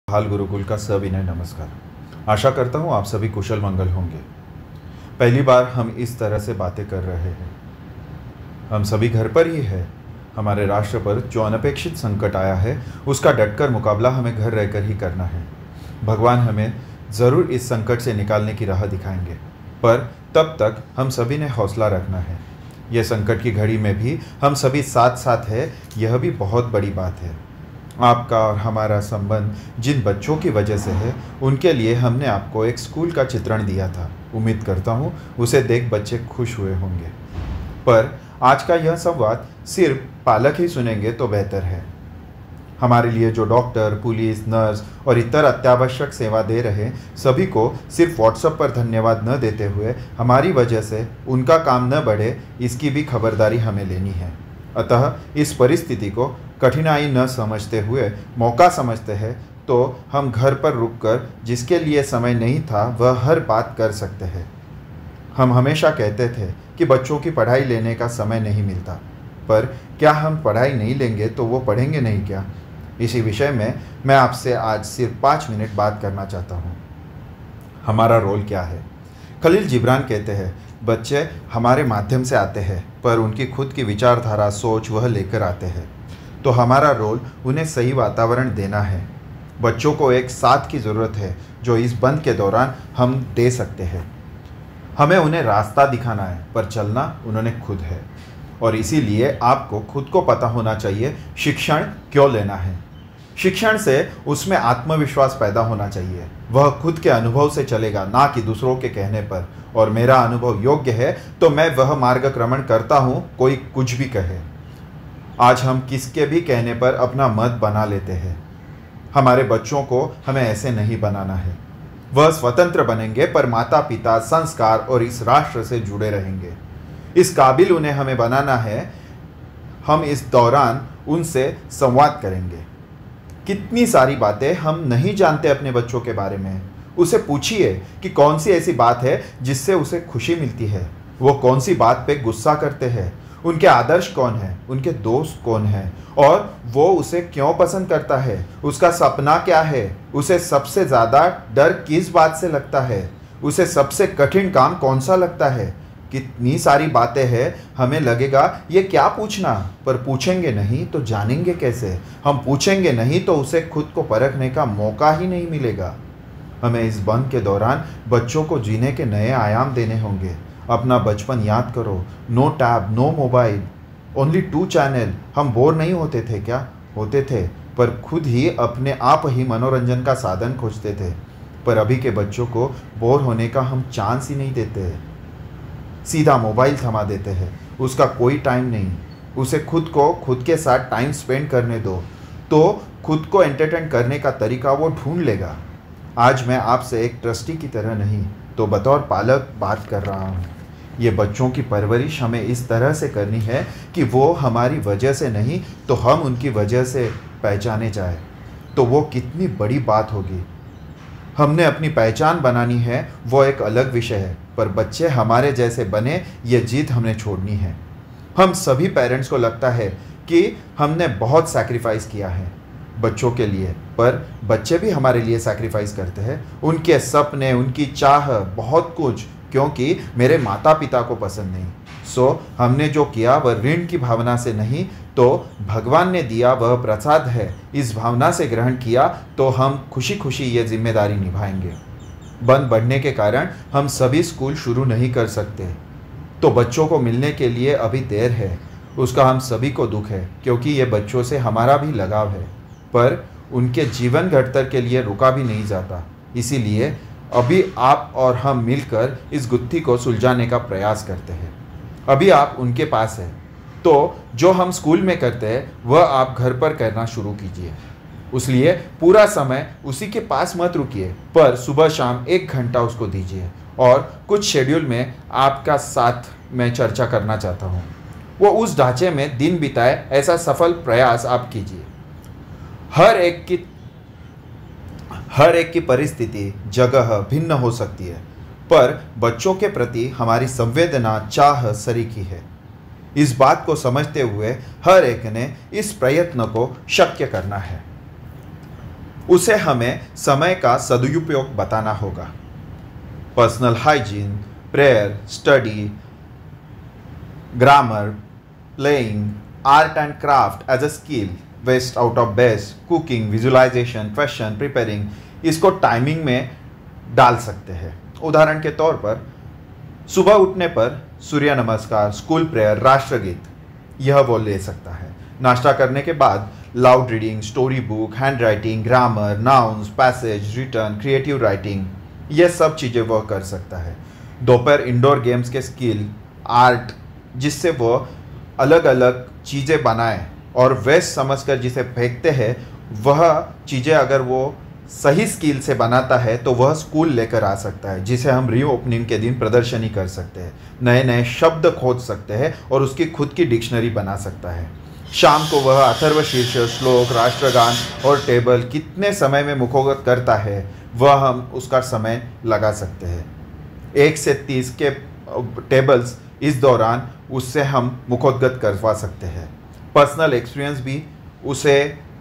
हाल गुरुकुल का सविनय नमस्कार। आशा करता हूँ आप सभी कुशल मंगल होंगे। पहली बार हम इस तरह से बातें कर रहे हैं। हम सभी घर पर ही हैं। हमारे राष्ट्र पर जो अनपेक्षित संकट आया है उसका डटकर मुकाबला हमें घर रहकर ही करना है। भगवान हमें ज़रूर इस संकट से निकालने की राह दिखाएंगे, पर तब तक हम सभी ने हौसला रखना है। यह संकट की घड़ी में भी हम सभी साथ साथ हैं, यह भी बहुत बड़ी बात है। आपका और हमारा संबंध जिन बच्चों की वजह से है, उनके लिए हमने आपको एक स्कूल का चित्रण दिया था। उम्मीद करता हूँ उसे देख बच्चे खुश हुए होंगे। पर आज का यह संवाद सिर्फ पालक ही सुनेंगे तो बेहतर है। हमारे लिए जो डॉक्टर, पुलिस, नर्स और इतर अत्यावश्यक सेवा दे रहे सभी को सिर्फ व्हाट्सएप पर धन्यवाद न देते हुए हमारी वजह से उनका काम न बढ़े, इसकी भी खबरदारी हमें लेनी है। अतः इस परिस्थिति को कठिनाई न समझते हुए मौका समझते हैं, तो हम घर पर रुककर जिसके लिए समय नहीं था वह हर बात कर सकते हैं। हम हमेशा कहते थे कि बच्चों की पढ़ाई लेने का समय नहीं मिलता, पर क्या हम पढ़ाई नहीं लेंगे तो वो पढ़ेंगे नहीं क्या? इसी विषय में मैं आपसे आज सिर्फ 5 मिनट बात करना चाहता हूँ। हमारा रोल क्या है? खलील जिब्रान कहते हैं, बच्चे हमारे माध्यम से आते हैं, पर उनकी खुद की विचारधारा, सोच वह लेकर आते हैं। तो हमारा रोल उन्हें सही वातावरण देना है। बच्चों को एक साथ की ज़रूरत है जो इस बंद के दौरान हम दे सकते हैं। हमें उन्हें रास्ता दिखाना है, पर चलना उन्होंने खुद है। और इसीलिए आपको खुद को पता होना चाहिए शिक्षण क्यों लेना है। शिक्षण से उसमें आत्मविश्वास पैदा होना चाहिए। वह खुद के अनुभव से चलेगा, ना कि दूसरों के कहने पर। और मेरा अनुभव योग्य है तो मैं वह मार्गक्रमण करता हूँ, कोई कुछ भी कहे। आज हम किसके भी कहने पर अपना मत बना लेते हैं। हमारे बच्चों को हमें ऐसे नहीं बनाना है। वह स्वतंत्र बनेंगे, पर माता पिता, संस्कार और इस राष्ट्र से जुड़े रहेंगे। इस काबिल उन्हें हमें बनाना है। हम इस दौरान उनसे संवाद करेंगे। कितनी सारी बातें हम नहीं जानते अपने बच्चों के बारे में। उसे पूछिए कि कौन सी ऐसी बात है जिससे उसे खुशी मिलती है। वो कौन सी बात पे गुस्सा करते हैं। उनके आदर्श कौन है, उनके दोस्त कौन है, और वो उसे क्यों पसंद करता है। उसका सपना क्या है। उसे सबसे ज़्यादा डर किस बात से लगता है। उसे सबसे कठिन काम कौन सा लगता है। कितनी सारी बातें हैं। हमें लगेगा ये क्या पूछना, पर पूछेंगे नहीं तो जानेंगे कैसे। हम पूछेंगे नहीं तो उसे खुद को परखने का मौका ही नहीं मिलेगा। हमें इस बंद के दौरान बच्चों को जीने के नए आयाम देने होंगे। अपना बचपन याद करो। No tab, no mobile, only 2 channel. हम बोर नहीं होते थे क्या? होते थे, पर खुद ही अपने आप ही मनोरंजन का साधन खोजते थे। पर अभी के बच्चों को बोर होने का हम चांस ही नहीं देते। सीधा मोबाइल थमा देते हैं। उसका कोई टाइम नहीं। उसे खुद को खुद के साथ टाइम स्पेंड करने दो, तो खुद को एंटरटेन करने का तरीका वो ढूंढ लेगा। आज मैं आपसे एक ट्रस्टी की तरह नहीं तो बतौर पालक बात कर रहा हूँ। ये बच्चों की परवरिश हमें इस तरह से करनी है कि वो हमारी वजह से नहीं तो हम उनकी वजह से पहचाने जाए। तो वो कितनी बड़ी बात होगी। हमने अपनी पहचान बनानी है, वो एक अलग विषय है, पर बच्चे हमारे जैसे बने, ये जीत हमने छोड़नी है। हम सभी पेरेंट्स को लगता है कि हमने बहुत सैक्रिफाइस किया है बच्चों के लिए, पर बच्चे भी हमारे लिए सैक्रिफाइस करते हैं। उनके सपने, उनकी चाह, बहुत कुछ, क्योंकि मेरे माता पिता को पसंद नहीं। सो हमने जो किया वह ऋण की भावना से नहीं तो भगवान ने दिया वह प्रसाद है, इस भावना से ग्रहण किया, तो हम खुशी खुशी ये जिम्मेदारी निभाएंगे। बंद बढ़ने के कारण हम सभी स्कूल शुरू नहीं कर सकते, तो बच्चों को मिलने के लिए अभी देर है। उसका हम सभी को दुख है, क्योंकि ये बच्चों से हमारा भी लगाव है, पर उनके जीवन घड़तर के लिए रुका भी नहीं जाता। इसीलिए अभी आप और हम मिलकर इस गुत्थी को सुलझाने का प्रयास करते हैं। अभी आप उनके पास हैं, तो जो हम स्कूल में करते हैं वह आप घर पर करना शुरू कीजिए। उसलिए पूरा समय उसी के पास मत रुकिए, पर सुबह शाम 1 घंटा उसको दीजिए। और कुछ शेड्यूल में आपका साथ मैं चर्चा करना चाहता हूँ। वो उस ढांचे में दिन बिताए, ऐसा सफल प्रयास आप कीजिए। हर एक की परिस्थिति, जगह भिन्न हो सकती है, पर बच्चों के प्रति हमारी संवेदना, चाह सरीखी है। इस बात को समझते हुए हर एक ने इस प्रयत्न को शक्य करना है। उसे हमें समय का सदुपयोग बताना होगा। Personal hygiene, prayer, study, grammar, playing, art and craft as a skill, waste out of best, cooking, visualization, question preparing, इसको टाइमिंग में डाल सकते हैं। उदाहरण के तौर पर सुबह उठने पर सूर्य नमस्कार, स्कूल प्रेयर, राष्ट्रगीत, यह वो ले सकता है। नाश्ता करने के बाद loud reading, story book, hand writing, grammar, nouns, passage, return, creative writing, यह सब चीज़ें वह कर सकता है। दोपहर इंडोर गेम्स के स्किल, आर्ट, जिससे वह अलग अलग चीज़ें बनाए और वेस्ट समझकर जिसे फेंकते हैं वह चीज़ें अगर वो सही स्किल से बनाता है तो वह स्कूल लेकर आ सकता है, जिसे हम रीओपनिंग के दिन प्रदर्शनी कर सकते हैं, नए नए शब्द खोज सकते हैं और उसकी खुद की डिक्शनरी बना सकता है। शाम को वह अथर्वशीर्ष, श्लोक, राष्ट्रगान और टेबल कितने समय में मुखोगत करता है वह हम उसका समय लगा सकते हैं। 1 से 30 के टेबल्स इस दौरान उससे हम मुखोद्गत करवा सकते हैं। पर्सनल एक्सपीरियंस भी उसे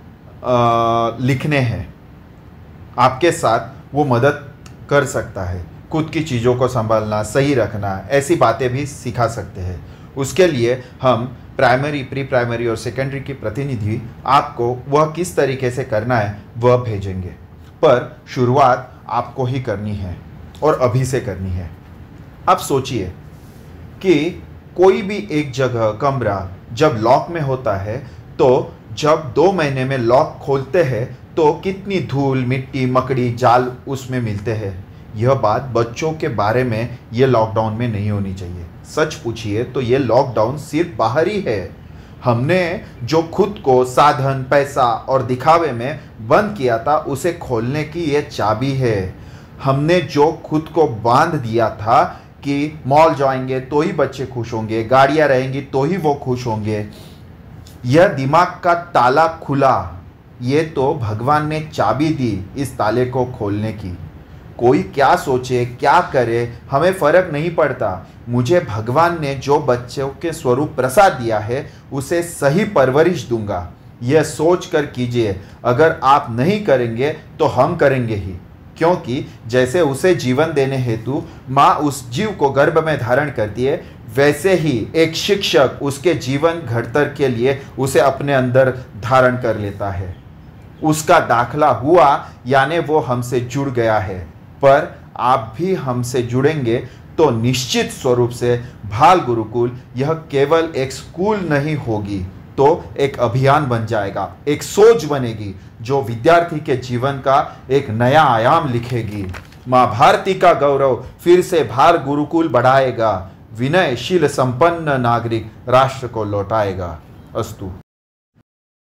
लिखने हैं, आपके साथ वो मदद कर सकता है। खुद की चीज़ों को संभालना, सही रखना, ऐसी बातें भी सिखा सकते हैं। उसके लिए हम प्राइमरी, प्री प्राइमरी और सेकेंडरी की प्रतिनिधि आपको वह किस तरीके से करना है वह भेजेंगे, पर शुरुआत आपको ही करनी है और अभी से करनी है। आप सोचिए कि कोई भी एक जगह, कमरा जब लॉक में होता है तो जब 2 महीने में लॉक खोलते हैं तो कितनी धूल, मिट्टी, मकड़ी, जाल उसमें मिलते हैं। यह बात बच्चों के बारे में ये लॉकडाउन में नहीं होनी चाहिए। सच पूछिए तो ये लॉकडाउन सिर्फ बाहर ही है। हमने जो खुद को साधन, पैसा और दिखावे में बंद किया था उसे खोलने की ये चाबी है। हमने जो खुद को बांध दिया था कि मॉल जाएंगे तो ही बच्चे खुश होंगे, गाड़ियां रहेंगी तो ही वो खुश होंगे, यह दिमाग का ताला खुला, ये तो भगवान ने चाबी दी इस ताले को खोलने की। कोई क्या सोचे, क्या करे, हमें फर्क नहीं पड़ता। मुझे भगवान ने जो बच्चों के स्वरूप प्रसाद दिया है उसे सही परवरिश दूंगा, यह सोच कर कीजिए। अगर आप नहीं करेंगे तो हम करेंगे ही, क्योंकि जैसे उसे जीवन देने हेतु माँ उस जीव को गर्भ में धारण करती है, वैसे ही एक शिक्षक उसके जीवन घड़तर के लिए उसे अपने अंदर धारण कर लेता है। उसका दाखला हुआ यानी वो हमसे जुड़ गया है। पर आप भी हमसे जुड़ेंगे तो निश्चित स्वरूप से भाल गुरुकुल यह केवल एक स्कूल नहीं होगी, तो एक अभियान बन जाएगा, एक सोच बनेगी जो विद्यार्थी के जीवन का एक नया आयाम लिखेगी। माँ भारती का गौरव फिर से भाल गुरुकुल बढ़ाएगा, विनयशील संपन्न नागरिक राष्ट्र को लौटाएगा। अस्तु।